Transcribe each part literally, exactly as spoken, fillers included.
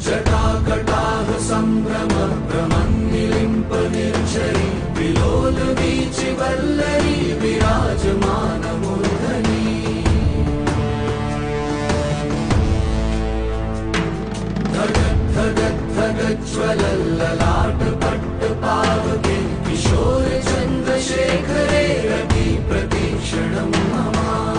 जटाकटाह सम्भ्रम भ्रमन्निलिम्प निर्झरी विलोल वीचि वल्लरी विराजमान मूर्धनि। धगत् धगत् धगज्ज्वलल्ललाट पट्टपावके किशोर चन्द्रशेखरे रति प्रतीक्षणं मम।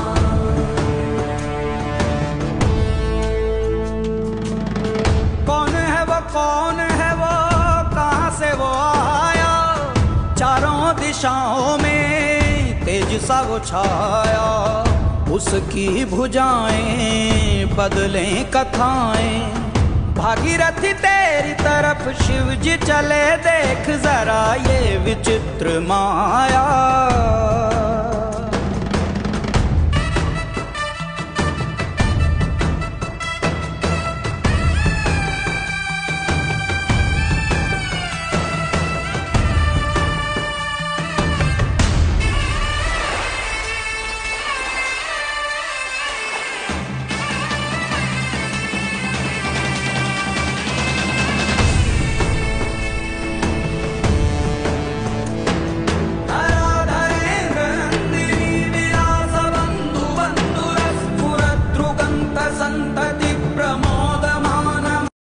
कौन है वो कौन है वो कहाँ से वो आया, चारों दिशाओं में तेज सा वो छाया। उसकी भुजाएं बदलें कथाएं, भागीरथी तेरी तरफ शिव जी चले, देख जरा ये विचित्र माया।